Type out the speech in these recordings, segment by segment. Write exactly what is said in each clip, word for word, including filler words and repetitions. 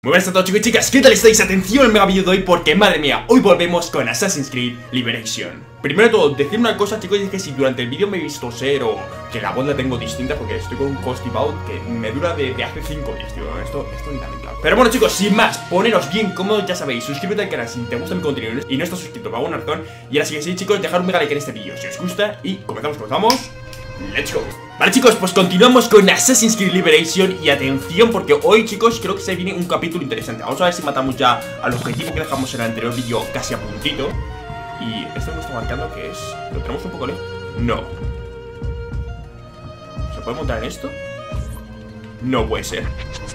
Muy buenas a todos chicos y chicas, ¿qué tal estáis? Atención al mega vídeo de hoy porque, madre mía, hoy volvemos con Assassin's Creed Liberation. Primero de todo, decir una cosa chicos, y es que si durante el vídeo me he visto ser o que la voz la tengo distinta porque estoy con un constipado que me dura de, de hace cinco días, tío, esto, esto ni también claro. Pero bueno chicos, sin más, poneros bien cómodos, ya sabéis, suscríbete al canal si te gusta mi contenido y no estás suscrito por alguna razón. Y ahora sí que sí chicos, dejad un mega like en este vídeo si os gusta y comenzamos, comenzamos. Let's go. Vale chicos, pues continuamos con Assassin's Creed Liberation. Y atención porque hoy chicos creo que se viene un capítulo interesante. Vamos a ver si matamos ya al objetivo que dejamos en el anterior vídeo casi a puntito. Y esto me está marcando que es... ¿Lo tenemos un poco lejos? No. ¿Se puede montar en esto? No puede ser.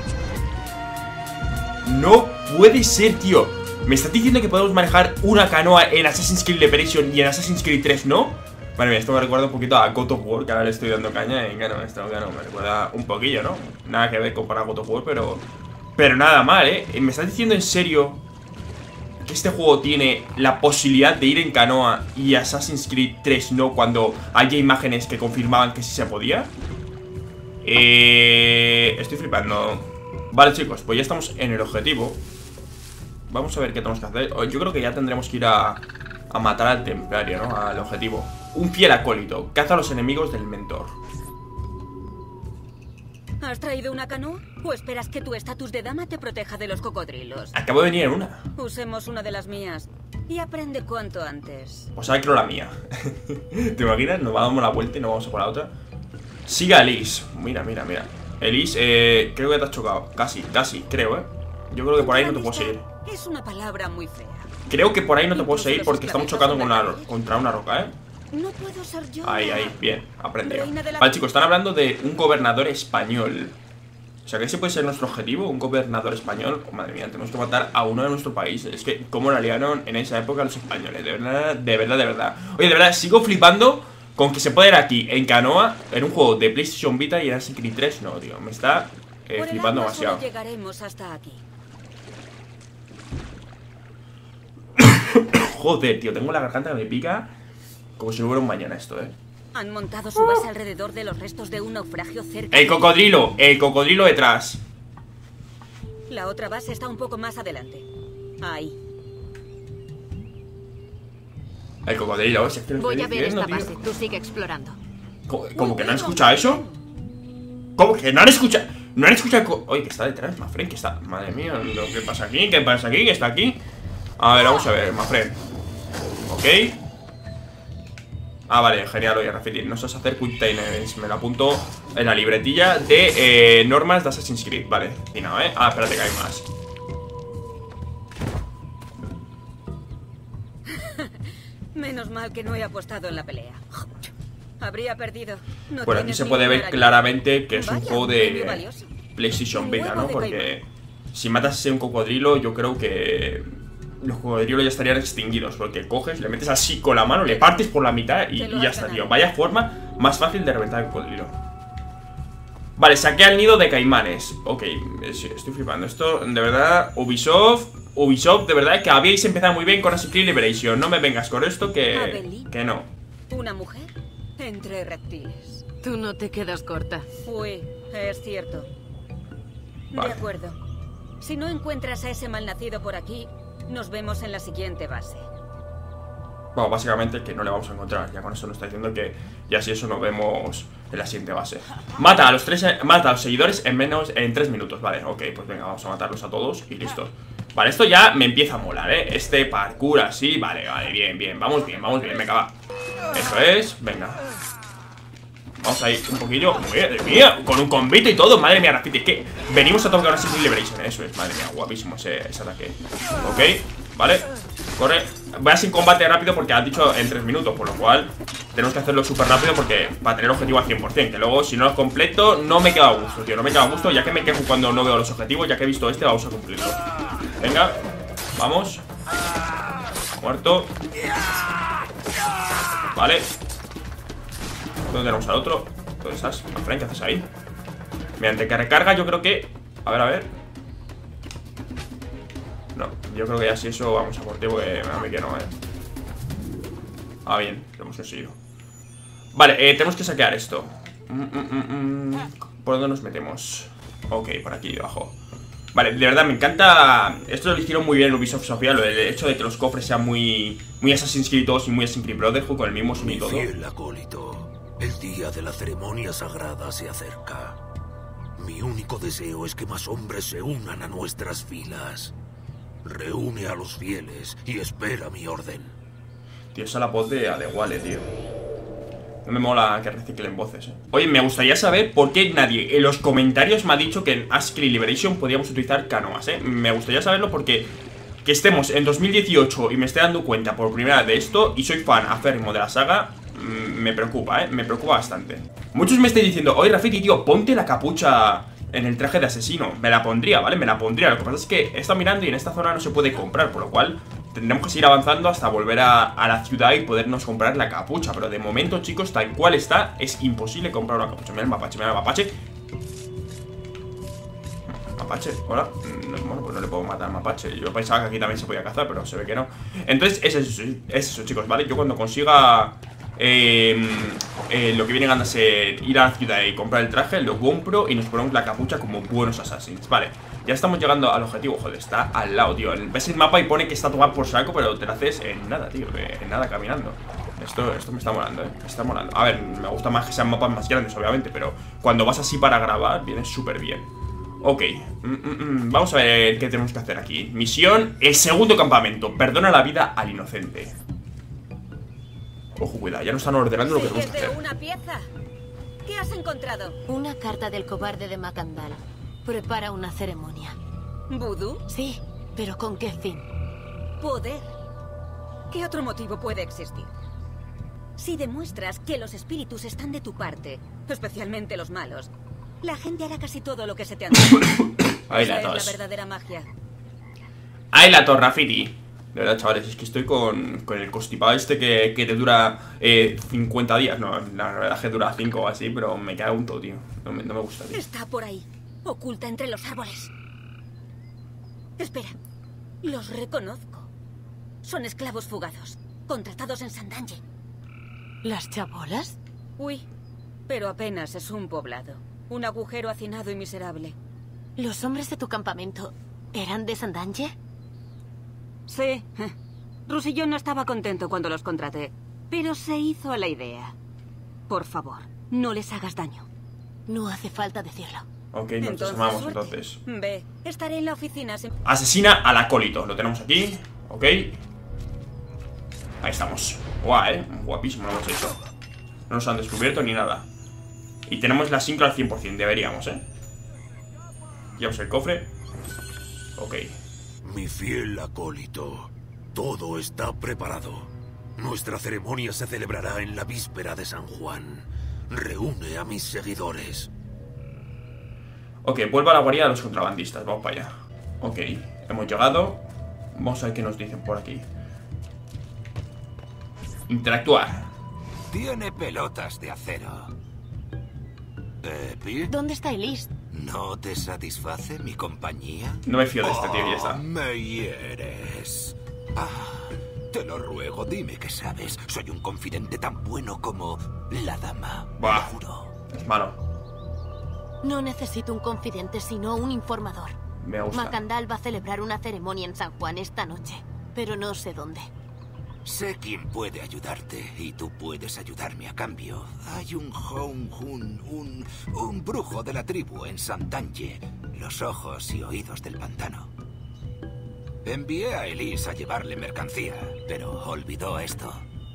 No puede ser, tío. ¿Me estás diciendo que podemos manejar una canoa en Assassin's Creed Liberation y en Assassin's Creed tres no? Vale, esto me recuerda un poquito a God of War, que ahora le estoy dando caña. Y claro, esto claro, me recuerda un poquillo, ¿no? Nada que ver comparar God of War, pero... Pero nada mal, ¿eh? ¿Me estás diciendo en serio que este juego tiene la posibilidad de ir en canoa y Assassin's Creed tres no, cuando haya imágenes que confirmaban que sí se podía? Eh... Estoy flipando. Vale, chicos, pues ya estamos en el objetivo. Vamos a ver qué tenemos que hacer. Yo creo que ya tendremos que ir a... a matar al templario, ¿no? Al objetivo. Un fiel acólito. Caza a los enemigos del mentor. ¿Has traído una canoa? ¿O esperas que tu estatus de dama te proteja de los cocodrilos? Acabo de venir en una. Usemos una de las mías y aprende cuanto antes. Pues ahora quiero la mía. ¿Te imaginas? Nos va a dar la vuelta y nos vamos a por la otra. Sigue a Elise. Mira, mira, mira. Elise, eh, creo que te has chocado. Casi, casi, creo, eh. Yo creo que por ahí no te puedo seguir. Es una palabra muy fea. Creo que por ahí no te puedo seguir porque estamos chocando con la, contra una roca, ¿eh? No puedo ser yo. Ahí, ahí, bien, aprendido. Vale, chicos, están hablando de un gobernador español. O sea, que ese puede ser nuestro objetivo, un gobernador español. Oh, madre mía, tenemos que matar a uno de nuestro país. Es que, ¿cómo la liaron en esa época los españoles? De verdad, de verdad, de verdad. Oye, de verdad, sigo flipando con que se puede ir aquí en canoa en un juego de PlayStation Vita y en Assassin's Creed tres. No, tío, me está eh, flipando demasiado. Llegaremos hasta aquí. Joder, tío, tengo la garganta que me pica como si no hubiera un mañana esto, eh. Han montado su base alrededor de los restos de un naufragio cerca. ¡El cocodrilo! ¡El cocodrilo detrás! La otra base está un poco más adelante. Ahí. El cocodrilo, si es que lo Voy estoy a ver diciendo, esta tío. base, tú sigue explorando. ¿Cómo, cómo que no han escuchado eso? ¿Cómo que no han escuchado? No han escuchado... Oye, que está detrás, Mafren, que está... Madre mía, ¿qué pasa aquí? ¿Qué pasa aquí? ¿Qué está aquí? A ver, vamos a ver, Mafren. Ok. Ah, vale, genial, oye, Rafiti. No sabes hacer quick time events. Me lo apunto en la libretilla de eh, normas de Assassin's Creed. Vale, y nada, ¿eh? Ah, espérate que hay más. Menos mal que no he apostado en la pelea. Habría perdido. No Bueno, aquí se puede ver claramente que es un juego de PlayStation Vita, ¿no? Porque si matas a un cocodrilo, yo creo que los cocodrilos ya estarían extinguidos. Porque coges, le metes así con la mano, le partes por la mitad y, y ya está, tío. Vaya forma más fácil de reventar el cocodrilo. Vale, saqué al nido de caimanes. Ok, estoy flipando. Esto, de verdad, Ubisoft Ubisoft, de verdad, que habíais empezado muy bien con Assassin's Creed Liberation. No me vengas con esto que, que no. Una mujer entre reptiles. Tú no te quedas corta. Fui, es cierto. Vale. De acuerdo. Si no encuentras a ese malnacido por aquí, nos vemos en la siguiente base. Bueno, básicamente que no le vamos a encontrar. Ya con eso nos está diciendo que ya si eso nos vemos en la siguiente base. Mata a los tres, mata a los seguidores en menos, en tres minutos. Vale, ok, pues venga, vamos a matarlos a todos y listo. Vale, esto ya me empieza a molar, ¿eh? Este parkour así, vale, vale, bien, bien. Vamos bien, vamos bien, venga, va. Eso es, venga. Vamos a ir un poquillo. Madre mía, con un convito y todo. Madre mía, Rafiti, es que venimos a tocar Assassin's Creed Liberation. Eso es, madre mía, guapísimo ese, ese ataque. Ok, vale, corre. Voy a sin combate rápido porque has dicho en tres minutos. Por lo cual tenemos que hacerlo súper rápido porque para tener objetivo al cien por cien. Que luego si no lo completo no me queda a gusto, tío. No me queda a gusto, ya que me quejo cuando no veo los objetivos. Ya que he visto este, vamos a cumplirlo. Venga, vamos. Muerto. Vale. ¿Dónde tenemos al otro? ¿Dónde estás? Frank, ¿qué haces ahí? Mediante que recarga yo creo que... A ver, a ver. No, yo creo que ya si eso vamos a por ti porque a mí que no, eh. Ah, bien, lo hemos conseguido. Vale, eh, tenemos que saquear esto. mm, mm, mm, mm. ¿Por dónde nos metemos? Ok, por aquí debajo. Vale, de verdad me encanta. Esto lo hicieron muy bien en Ubisoft Sofía. El hecho de que los cofres sean muy Muy Assassin's Creed dos y muy Assassin's Creed Brotherhood, con el mismo sonido. Mi fiel acólito, el día de la ceremonia sagrada se acerca. Mi único deseo es que más hombres se unan a nuestras filas. Reúne a los fieles y espera mi orden. Tío, esa es la voz de Adewale, tío. No me mola que reciclen voces, eh. Oye, me gustaría saber por qué nadie en los comentarios me ha dicho que en Assassin's Creed Liberation podíamos utilizar canoas, eh. Me gustaría saberlo porque que estemos en dos mil dieciocho y me esté dando cuenta por primera vez de esto y soy fan aférrimo de la saga, me preocupa, eh. Me preocupa bastante. Muchos me estáis diciendo, oye Rafiki, tío, ponte la capucha en el traje de asesino. Me la pondría, ¿vale? Me la pondría. Lo que pasa es que he estado mirando y en esta zona no se puede comprar, por lo cual tendremos que seguir avanzando hasta volver a, a la ciudad y podernos comprar la capucha. Pero de momento, chicos, tal cual está, es imposible comprar una capucha. Mira el mapache, mira el mapache. Mapache, hola. No, bueno, pues no le puedo matar al mapache. Yo pensaba que aquí también se podía cazar, pero se ve que no. Entonces, es eso, es eso, chicos, ¿vale? Yo cuando consiga eh, eh, lo que viene a ser ir a la ciudad y comprar el traje, lo compro y nos ponemos la capucha como buenos assassins. Vale, ya estamos llegando al objetivo. Joder, está al lado, tío. Ves el mapa y pone que está tomado por saco, pero te lo haces en nada, tío. En nada caminando. Esto, esto me está molando, eh. Me está molando. A ver, me gusta más que sean mapas más grandes, obviamente, pero cuando vas así para grabar, viene súper bien. Ok, mm, mm, mm. Vamos a ver qué tenemos que hacer aquí. Misión, el segundo campamento. Perdona la vida al inocente. Ojo, cuidado, ya nos están ordenando lo que tenemos que hacer. Una pieza. ¿Qué has encontrado? Una carta del cobarde de Macandal. Prepara una ceremonia. ¿Vudú? Sí, pero ¿con qué fin? Poder. ¿Qué otro motivo puede existir? Si demuestras que los espíritus están de tu parte, especialmente los malos, la gente hará casi todo lo que se te antoje. Ahí Esa la es tos. la verdadera magia. Ahí la tos, Rafiki. De verdad, chavales, es que estoy con, con el constipado este que, que te dura eh, cincuenta días. No, la verdad es que dura cinco o así, pero me cago un todo, tío. No me, no me gusta, tío. Está por ahí, oculta entre los árboles. Espera, los reconozco. Son esclavos fugados, contratados en Sandange. ¿Las chabolas? Uy, pero apenas es un poblado. Un agujero hacinado y miserable. ¿Los hombres de tu campamento eran de Sandange? Sí. Rusillón no estaba contento cuando los contraté, pero se hizo a la idea. Por favor, no les hagas daño. No hace falta decirlo. Ok, nos desarmamos entonces. Ve, estaré en la oficina. Sin... Asesina al acólito. Lo tenemos aquí. Ok. Ahí estamos. Guau, eh. Guapísimo lo hemos hecho. No nos han descubierto ni nada. Y tenemos la sincro al cien por cien. Deberíamos, eh. Llevamos el cofre. Ok. Mi fiel acólito, todo está preparado. Nuestra ceremonia se celebrará en la víspera de San Juan. Reúne a mis seguidores. Ok, vuelvo a la guarida de los contrabandistas. Vamos para allá. Ok, hemos llegado. Vamos a ver qué nos dicen por aquí. Interactuar. Tiene pelotas de acero. ¿Epi? ¿Dónde está Elise? ¿No te satisface mi compañía? No me fío de este tío y ya está. Oh, me hieres. Ah, te lo ruego, dime que sabes. Soy un confidente tan bueno como la dama. Buah, Lo juro. es malo. No necesito un confidente, sino un informador. Me gusta. Macandal va a celebrar una ceremonia en San Juan esta noche, pero no sé dónde. Sé quién puede ayudarte y tú puedes ayudarme a cambio. Hay un Hong Hun, un, un brujo de la tribu en Sandange, los ojos y oídos del pantano. Envié a Elise a llevarle mercancía, pero olvidó esto.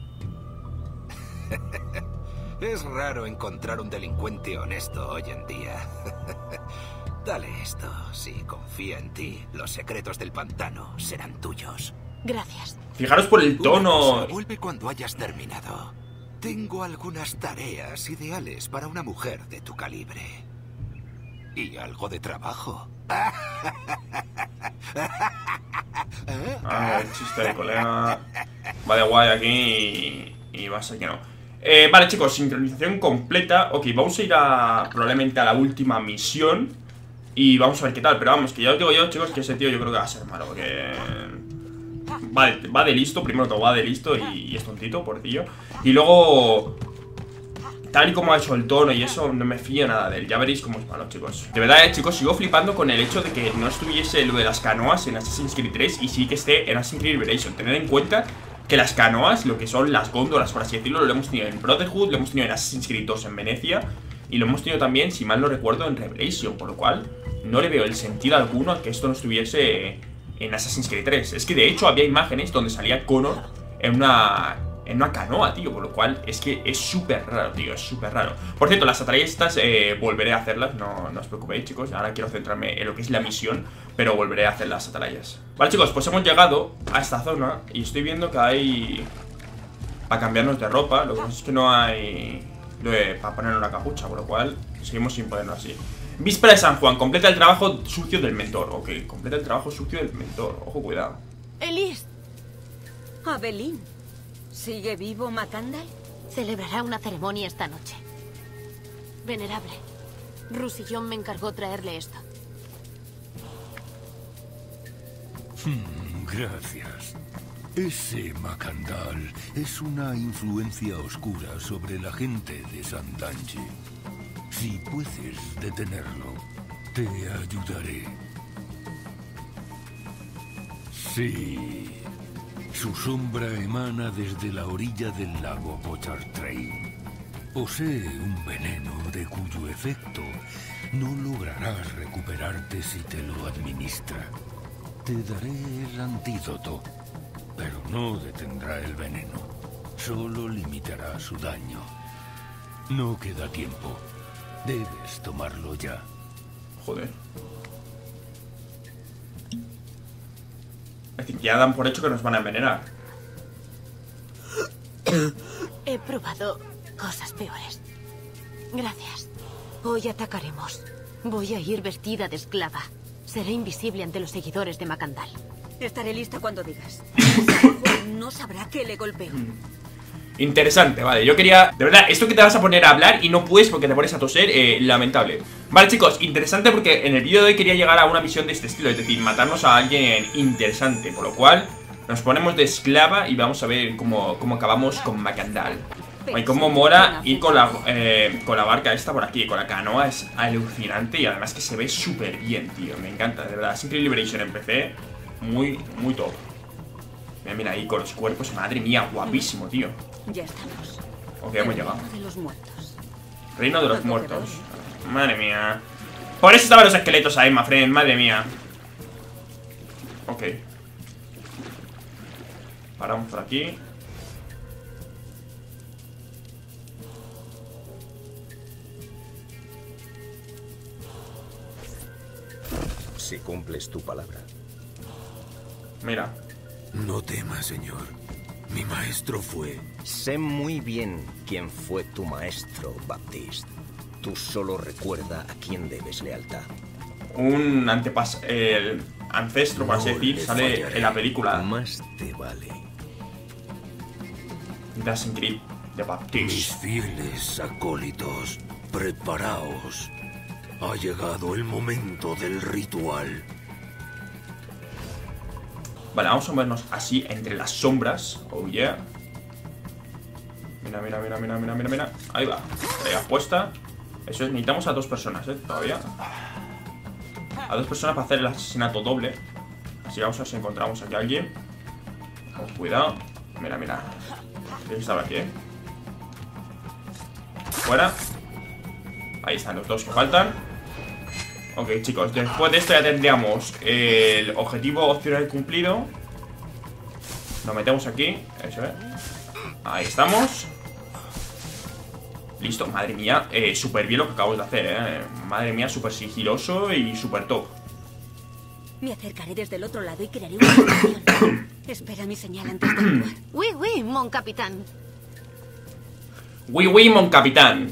Es raro encontrar un delincuente honesto hoy en día. Dale esto, si confía en ti, los secretos del pantano serán tuyos. Gracias. Fijaros por el tono. Una cosa, vuelve cuando hayas terminado. Tengo algunas tareas ideales para una mujer de tu calibre. Y algo de trabajo. Ah, el chiste de colega. Va de guay aquí y, y va a ser que no. Eh, vale, chicos, sincronización completa. Ok, vamos a ir a probablemente a la última misión y vamos a ver qué tal. Pero vamos, que ya os digo yo, chicos, que ese tío yo creo que va a ser malo. Porque va de, va de listo, primero todo va de listo y, y es tontito, pobrecillo. Y luego tal y como ha hecho el tono y eso, no me fío nada de él. Ya veréis cómo es malo, chicos. De verdad, eh, chicos, sigo flipando con el hecho de que no estuviese lo de las canoas en Assassin's Creed tres y sí que esté en Assassin's Creed Liberation. Tener en cuenta que las canoas, lo que son las góndolas, por así decirlo, lo hemos tenido en Brotherhood, lo hemos tenido en Assassin's Creed dos en Venecia y lo hemos tenido también, si mal no recuerdo, en Revelation. Por lo cual, no le veo el sentido alguno a que esto no estuviese en Assassin's Creed tres. Es que de hecho había imágenes donde salía Connor en una... en una canoa, tío, por lo cual es que es súper raro, tío, es súper raro. Por cierto, las atalayas estas eh, volveré a hacerlas, no, no os preocupéis, chicos. Ahora quiero centrarme en lo que es la misión, pero volveré a hacer las atalayas. Vale, chicos, pues hemos llegado a esta zona y estoy viendo que hay... para cambiarnos de ropa, lo que pasa es que no hay... De... para poner una capucha, por lo cual seguimos sin ponerlo así. Víspera de San Juan, completa el trabajo sucio del mentor. Ok, completa el trabajo sucio del mentor, ojo, cuidado. Elise. Abelín. ¿Sigue vivo Macandal? Celebrará una ceremonia esta noche. Venerable, Rusillón me encargó traerle esto. Hmm, gracias. Ese Macandal es una influencia oscura sobre la gente de Santange. Si puedes detenerlo, te ayudaré. Sí. Su sombra emana desde la orilla del lago Bochartrain. Posee un veneno de cuyo efecto no lograrás recuperarte si te lo administra. Te daré el antídoto, pero no detendrá el veneno. Solo limitará su daño. No queda tiempo. Debes tomarlo ya. Joder. Es decir, ya dan por hecho que nos van a envenenar. He probado cosas peores. Gracias. Hoy atacaremos. Voy a ir vestida de esclava. Seré invisible ante los seguidores de Macandal. Estaré lista cuando digas. San Juan no sabrá que le golpeo. Interesante, vale, yo quería... De verdad, esto que te vas a poner a hablar y no puedes porque te pones a toser, eh, lamentable. Vale, chicos, interesante porque en el vídeo de hoy quería llegar a una misión de este estilo. Es decir, matarnos a alguien interesante. Por lo cual, nos ponemos de esclava y vamos a ver cómo, cómo acabamos con Macandal. Y cómo mola ir con la, eh, con la barca esta por aquí, con la canoa. Es alucinante y además que se ve súper bien, tío. Me encanta, de verdad. Assassin's Creed Liberation en P C, muy, muy top. Mira, mira ahí con los cuerpos, madre mía, guapísimo, tío. Ya estamos. Ok, hemos llegado. Reino de los muertos. Reino de los muertos. Madre mía. Por eso estaban los esqueletos ahí, my friend, madre mía. Ok. Paramos por aquí. Si cumples tu palabra. Mira. No temas, señor. Mi maestro fue... Sé muy bien quién fue tu maestro, Baptiste. Tú solo recuerda a quién debes lealtad. Un antepas... El ancestro, por así No decir, le sale fallaré. en la película Más te vale. de Assassin's Creed de Mis Baptiste. fieles acólitos, preparaos. Ha llegado el momento del ritual. Vale, vamos a movernos así entre las sombras. Oh yeah. Mira, mira, mira, mira, mira, mira, mira. Ahí va. Ahí puesta. Eso es, necesitamos a dos personas, eh, todavía. A dos personas para hacer el asesinato doble. Así que vamos a ver si encontramos aquí a alguien. Con cuidado. Mira, mira. Tiene que estar aquí, eh. Fuera. Ahí están los dos que faltan. Ok, chicos, después de esto ya tendríamos el objetivo opcional cumplido. Lo metemos aquí, eso es. Ahí estamos. Listo, madre mía, eh, súper bien lo que acabamos de hacer, eh. Madre mía, súper sigiloso y súper top. Me acercaré desde el otro lado y crearé una situación. Espera mi señal antes de actuar. Oui, oui, mon capitán. Oui, oui, mon capitán.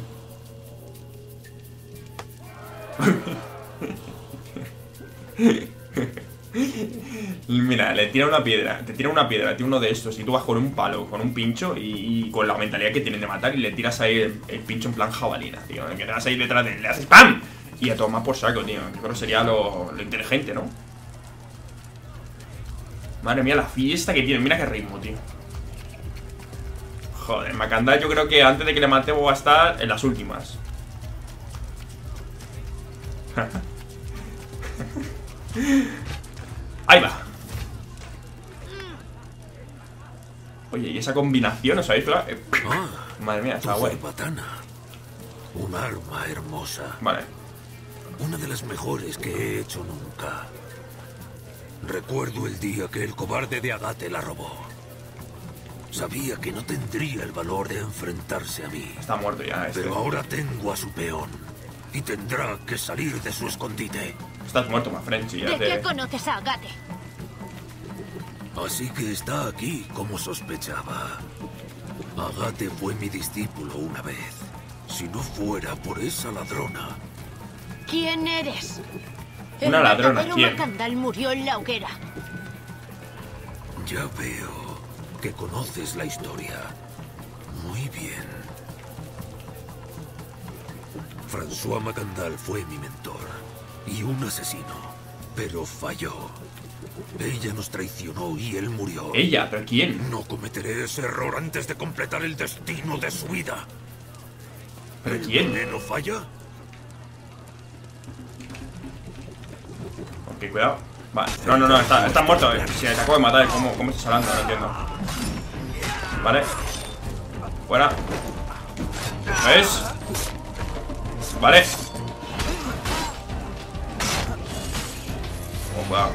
Mira, le tira una piedra, te tira una piedra, tiene uno de estos y tú vas con un palo, con un pincho y, y con la mentalidad que tienen de matar y le tiras ahí el, el pincho en plan jabalina, tío. Que te vas ahí detrás de él, le haces ¡pam! Y a tomar por saco, tío. Yo creo que sería lo, lo inteligente, ¿no? Madre mía, la fiesta que tiene, mira qué ritmo, tío. Joder, Macandal yo creo que antes de que le matemos va a estar en las últimas. Ahí va. Oye, ¿y esa combinación? ¿Os habéis fijado? Eh, Ah, Madre mía, está tu guay. cerbatana. Un arma hermosa. Vale. Una de las mejores que he hecho nunca. Recuerdo el día que el cobarde de Agate la robó. Sabía que no tendría el valor de enfrentarse a mí. Está muerto ya este. Pero ahora tengo a su peón. Y tendrá que salir de su escondite. Estás muerto, más Frenchy. Ya ¿De qué te... conoces a Agate? Así que está aquí como sospechaba. Agate fue mi discípulo una vez. Si no fuera por esa ladrona. ¿Quién eres? Una ladrona, El ¿quién? Macandal murió en la hoguera. Ya veo que conoces la historia. Muy bien. François Macandal fue mi mentor y un asesino, pero falló. Ella nos traicionó y él murió. Ella, ¿pero quién? No cometeré ese error antes de completar el destino de su vida. ¿Pero ¿El quién? veneno falla? Ok, cuidado. Vale. No, no, no, está, está muerto. Eh. Si te acabo de matar, ¿cómo, cómo estás hablando? No entiendo. Vale. Fuera. ¿Ves? Vale. Oh, cuidado.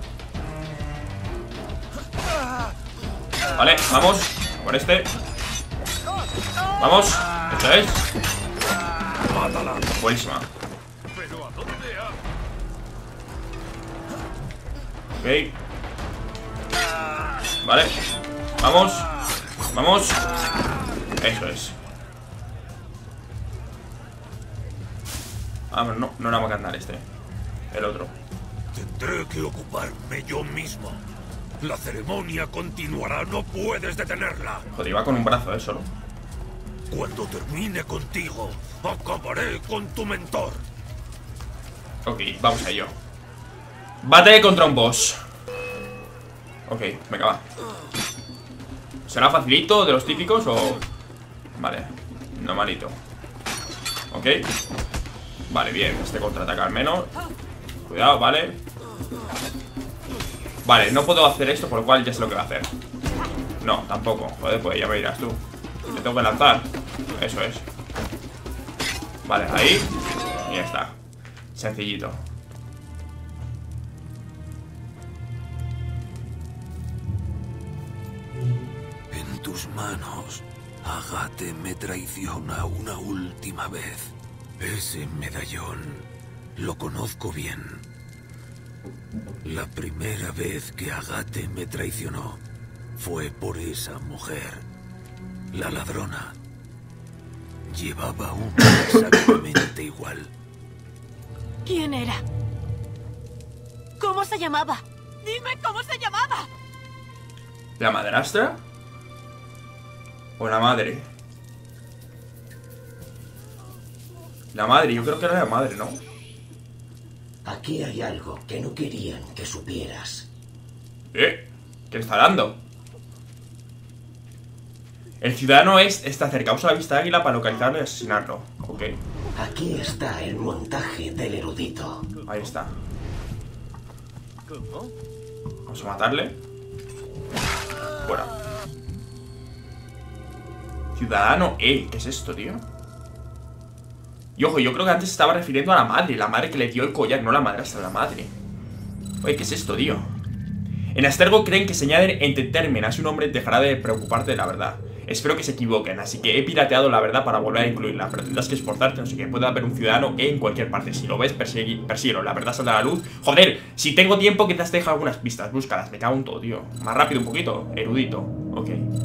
Vale, vamos. Por este. Vamos. Esto es. Buenísima. Ok. Vale. Vamos. Vamos. Eso es. Ah, no, no era Macandal este. El otro. Tendré que ocuparme yo mismo. La ceremonia continuará, no puedes detenerla. Joder, iba con un brazo, eh, solo. Cuando termine contigo, acabaré con tu mentor. Ok, vamos a ello. Bate contra un boss. Ok, venga, va. ¿Será facilito de los típicos o...? Vale, normalito. Ok. Vale, bien, este contraataca al menos. Cuidado, vale. Vale, no puedo hacer esto, por lo cual ya sé lo que va a hacer. No, tampoco, joder, pues ya me dirás tú. Le tengo que lanzar. Eso es. Vale, ahí. Y ya está. Sencillito. En tus manos, Agate me traiciona una última vez. Ese medallón lo conozco bien. La primera vez que Agate me traicionó fue por esa mujer, la ladrona. Llevaba una exactamente igual. ¿Quién era? ¿Cómo se llamaba? Dime cómo se llamaba. ¿La madrastra? ¿O la madre? La madre, yo creo que era la madre, ¿no? Aquí hay algo que no querían que supieras. ¿Eh? ¿Qué le está dando? El ciudadano es, está cerca. Usa la vista de águila para localizarlo y asesinarlo. Ok, Aquí está el montaje del erudito. ahí está. Vamos a matarle. Fuera. Ciudadano E. ¿Qué es esto, tío? Y ojo, yo creo que antes se estaba refiriendo a la madre. La madre que le dio el collar, no la madrastra, la madre. Oye, ¿qué es esto, tío? En Astergo creen que si añaden entre término a su nombre dejará de preocuparte de la verdad. Espero que se equivoquen, así que he pirateado la verdad para volver a incluirla. Pero tendrás que esforzarte, no sé qué. Puede haber un ciudadano en cualquier parte. Si lo ves, persegui- persíguelo. La verdad saldrá a la luz. Joder, si tengo tiempo quizás te dejo algunas pistas. Búscalas, me cago en todo, tío. Más rápido un poquito, erudito. Ok.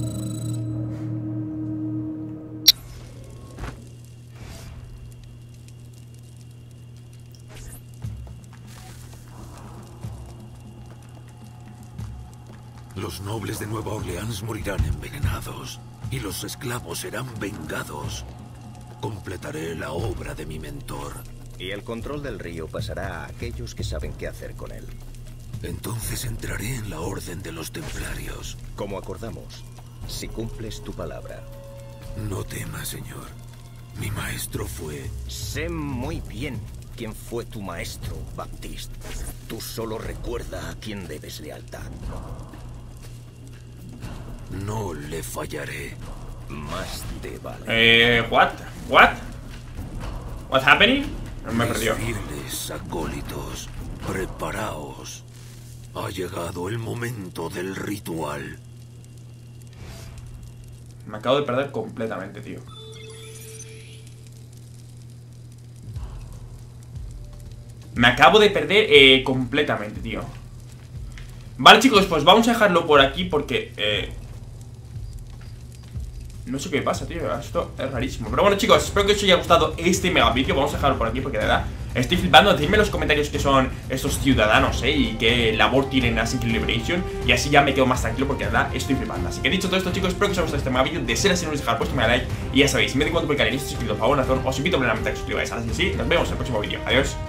Los nobles de Nueva Orleans morirán envenenados y los esclavos serán vengados. Completaré la obra de mi mentor. Y el control del río pasará a aquellos que saben qué hacer con él. Entonces entraré en la Orden de los Templarios. Como acordamos. si cumples tu palabra. No temas, señor. Mi maestro fue... Sé muy bien quién fue tu maestro, Baptiste. Tú solo recuerda a quién debes lealtad. No le fallaré. Más te vale. Eh, what? What? What's happening? No me Mis perdió. fieles acólitos, preparaos. Ha llegado el momento del ritual. Me acabo de perder completamente, tío. Me acabo de perder eh, completamente, tío. Vale, chicos, pues vamos a dejarlo por aquí porque... Eh, no sé qué pasa, tío. Esto es rarísimo. Pero bueno, chicos, espero que os haya gustado este mega vídeo. Vamos a dejarlo por aquí porque de verdad estoy flipando. Decidme en los comentarios qué son estos ciudadanos, ¿eh? Y qué labor tienen a Secret Liberation. Y así ya me quedo más tranquilo porque de verdad estoy flipando. Así que dicho todo esto, chicos, espero que os haya gustado este mega vídeo. De ser así, no olvidéis dejar puesto un like. Y ya sabéis, si me doy cuenta por el canal y estáis suscrito, por favor, os invito plenamente a que os suscribáis. Así que sí, nos vemos en el próximo vídeo. Adiós.